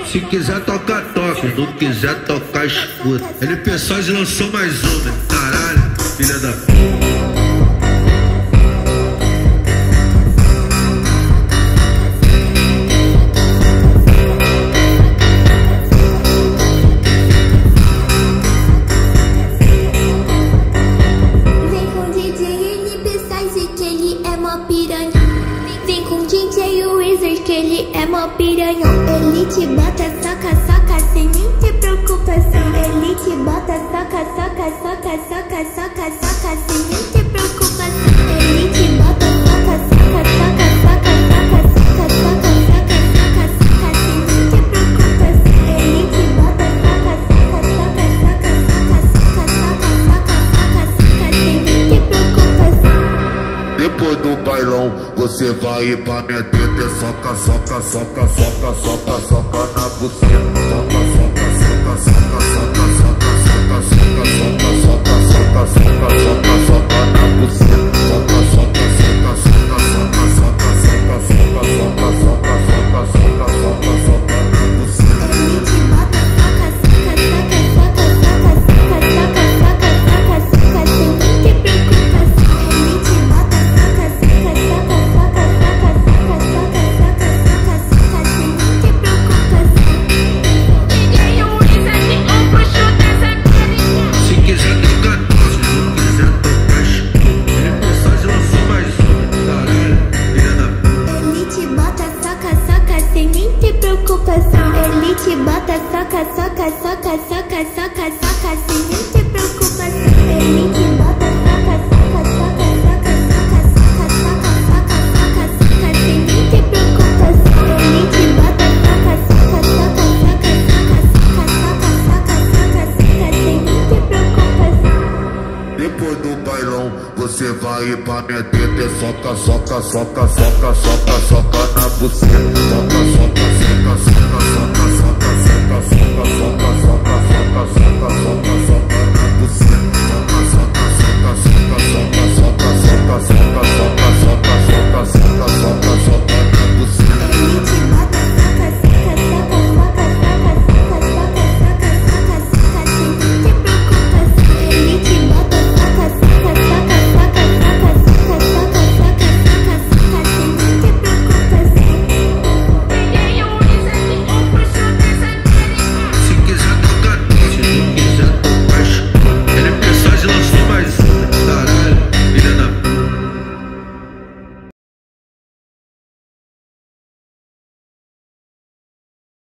Se quiser tocar, toca. Não quiser tocar, escuta. LP Sós lançou mais uma. Caralho, filha da puta. Vem com DJ Wizard que ele é mó piranhão. Ele te bota, soca, soca, sem nem ter preocupação. Ele te bota, soca, soca, soca, soca, soca, soca, sem nem ter preocupação. Ele te bota, soca, soca, soca, soca, soca, soca, soca, soca, soca, soca, sem nem ter preocupação. Ele te bota, soca, soca, soca, soca, soca, soca, soca, soca, soca, soca, sem nem ter preocupação. Depois do bailão, você vai pra minha teta, soca, soca, soca, soca, soca, soca na buceta. Soca, soca, soca, soca, soca, soca, soca, soca, soca, soca, soca, soca, soca, soca na buceta. Soca, soca, soca, soca, soca, soca, soca, soca, soca, soca, soca, soca, soca, soca na buceta. Ele te bota, soca, soca, soca, soca, soca, soca, soca, soca, soca, soca, sem nem ter preocupação. Ele te bota, soca, soca, soca, soca, soca, soca, soca, soca, soca, soca, sem nem ter preocupação. DJ Wizard, um puxo dessa carinha. Se quiser tocar, toca. Se não quiser tocar, escuta. LP Sós lançou mais uma. Caralho, filha da puta. Ele te bota, soca, soca, sem nem ter preocupação. Ele te bota, soca, soca, soca, soca, soca, soca, sem nem ter preocupação. Ele te bota, soca, soca, soca, soca, soca, soca, soca, soca, soca, soca, sem nem ter preocupação. Ele te bota, soca, soca, soca, soca, soca, soca, soca, soca, soca, sem nem ter preocupação. Depois do bailão, você vai pra minha teta, soca, soca, soca, soca, soca, soca na buceta. Soca, soca, soca, soca, soca, soca, soca, soca, soca, soca, soca, soca, soca, soca na buceta. Soca, soca, soca, soca, soca, soca, soca, soca, soca.